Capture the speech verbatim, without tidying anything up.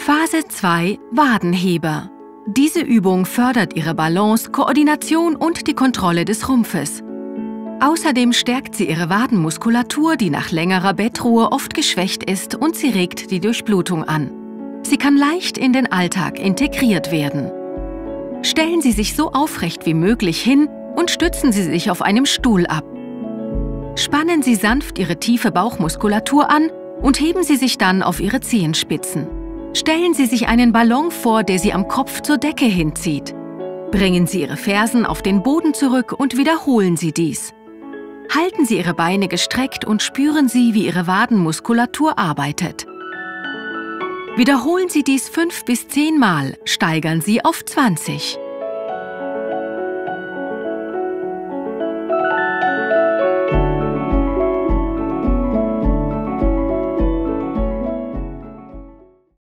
Phase zwei: Wadenheber. Diese Übung fördert Ihre Balance, Koordination und die Kontrolle des Rumpfes. Außerdem stärkt sie Ihre Wadenmuskulatur, die nach längerer Bettruhe oft geschwächt ist, und sie regt die Durchblutung an. Sie kann leicht in den Alltag integriert werden. Stellen Sie sich so aufrecht wie möglich hin und stützen Sie sich auf einem Stuhl ab. Spannen Sie sanft Ihre tiefe Bauchmuskulatur an und heben Sie sich dann auf Ihre Zehenspitzen. Stellen Sie sich einen Ballon vor, der Sie am Kopf zur Decke hinzieht. Bringen Sie Ihre Fersen auf den Boden zurück und wiederholen Sie dies. Halten Sie Ihre Beine gestreckt und spüren Sie, wie Ihre Wadenmuskulatur arbeitet. Wiederholen Sie dies fünf bis zehn Mal, steigern Sie auf zwanzig.